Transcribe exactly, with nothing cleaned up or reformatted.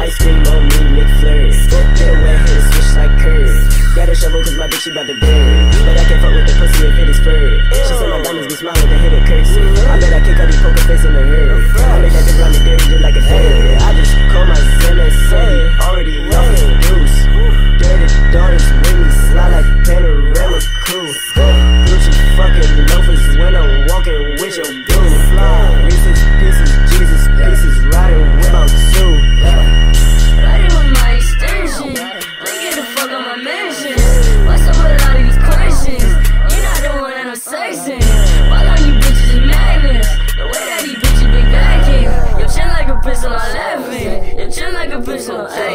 ice cream on me, McFlurry. Get away, hit a switch like curve. Grab a shovel cause my bitch she bout to bury. But I can't fuck with the pussy if it is furry. She said my diamonds be smiling, they hit a curtsy. I bet I kick out these poker face in a hurry. I make that bitch run me dirty just like a fairy. I just call my Zim and Sadie, already off the deuce. Dirty daughters with me, slide like panorama crew. Gucci fucking loafers when I'm walking with your boo. Reese's pieces, Jesus pieces, riding with about two. Riding with my extension, let's get the fuck on my mansion. What's up with all of these questions? You're not the one that I'm sexing. Why all you bitches is magnets? The way that these bitches been backing. Your chin like a pistol, I'm laughing. Your chin like a pistol, I'm